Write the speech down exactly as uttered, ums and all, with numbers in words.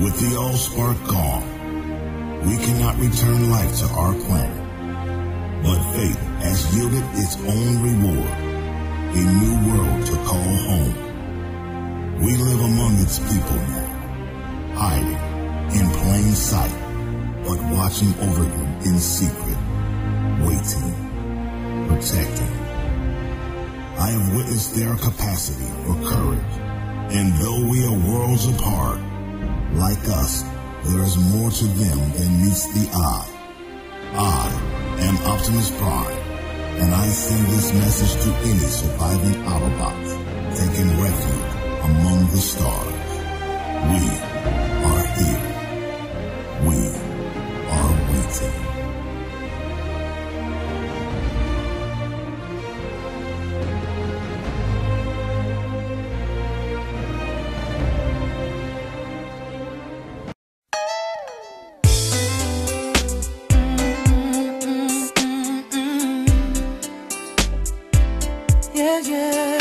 With the Allspark gone, we cannot return life to our planet. But fate has yielded its own reward, a new world to call home. We live among its people now, hiding in plain sight, but watching over them in secret, waiting, protecting. I have witnessed their capacity for courage, and though we are worlds apart, like us, there is more to them than meets the eye. I am Optimus Prime, and I send this message to any surviving Autobots taking refuge among the stars. We are here. We are waiting. Yeah, yeah.